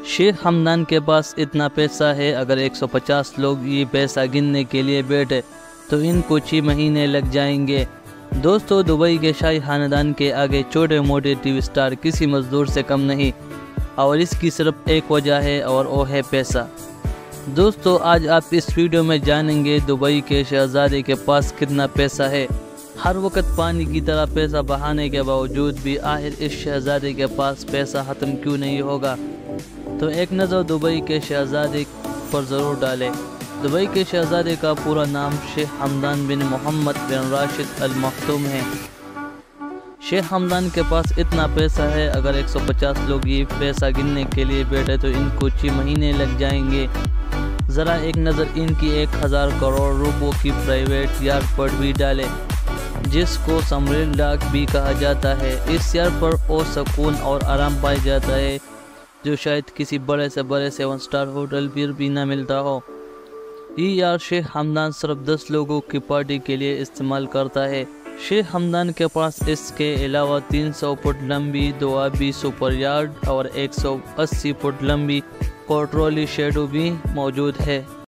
शेख हमदान के पास इतना पैसा है, अगर 150 लोग ये पैसा गिनने के लिए बैठे तो इनको 6 महीने लग जाएंगे। दोस्तों, दुबई के शाही खानदान के आगे छोटे मोटे टीवी स्टार किसी मजदूर से कम नहीं, और इसकी सिर्फ एक वजह है और वो है पैसा। दोस्तों, आज आप इस वीडियो में जानेंगे दुबई के शहजादे के पास कितना पैसा है। हर वक्त पानी की तरह पैसा बहाने के बावजूद भी आखिर इस शहजादे के पास पैसा ख़त्म क्यों नहीं होगा। तो एक नज़र दुबई के शहजादे पर ज़रूर डालें। दुबई के शहजादे का पूरा नाम शेख हमदान बिन मोहम्मद बिन राशिद अल मखदूम है। शेख हमदान के पास इतना पैसा है, अगर 150 लोग ये पैसा गिनने के लिए बैठे तो इनको 6 महीने लग जाएंगे। ज़रा एक नज़र इनकी 1000 करोड़ रुपयों की प्राइवेट यार्ड पर भी डालें, जिसको समरेल डाक भी कहा जाता है। इस यार्ड पर वो सुकून और आराम पाया जाता है जो शायद किसी बड़े से बड़े 7 स्टार होटल पर भी ना मिलता हो। ये यार्ड शेख हमदान सिर्फ 10 लोगों की पार्टी के लिए इस्तेमाल करता है। शेख हमदान के पास इसके अलावा 300 फुट लंबी दुआबी सुपर यार्ड और 180 फुट लंबी पेट्रोली शेडो भी मौजूद है।